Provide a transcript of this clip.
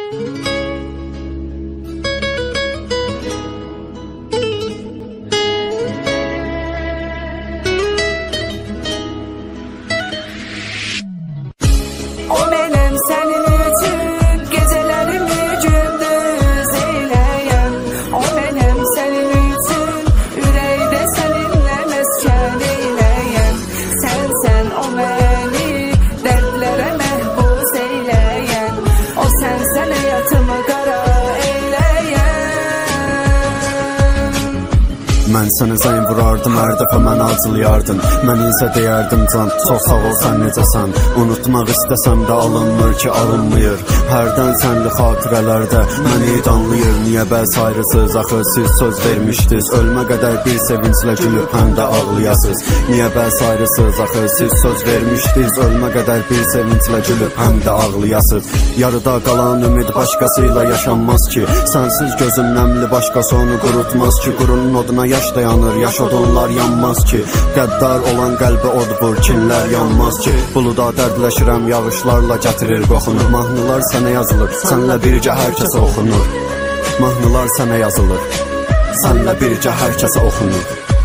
O benim senin için gecelerimi gündüz eyleyen. O benim senin için yüreğde seninle mesken eyleyen. Sen o beni dertlere mehbus eyleyen. O sen hayatımı kara eyleyen. Mən sənə zəng vurardım, hər dəfə mənə acılayardın. Mən isə deyərdim can, çox sağ ol, sən necəsən? Unutmaq istəsəm də alınmır ki, alınmıyor. Hərdən sənli xatirələrdə məni danlayır. Niyə bəs ayrısız, axı siz söz vermişdiniz. Ölmə qədər bir sevinclə gülüb həm də ağlayasız. Niyə bəs ayrısız, axı siz söz vermişdiniz. Ölmə qədər bir sevinclə gülüb həm də ağlayasız. Yarıda qalan ümid başqasıyla yaşanmaz ki. Sənsiz gözüm nəmli, başqası onu qurutmaz ki. Qurunun oduna yaş dayanır, yaş odunlar yanmaz ki. Qəddar olan qəlbə od vur, kinlər yanmaz ki. Buluda dərdləşirəm, yağışlarla gətirir qoxunu. Mahnılar sənə yazılır, sənlə bircə hər kəsə oxunur. Mahnılar sənə yazılır, sənlə bircə hər kəsə oxunur.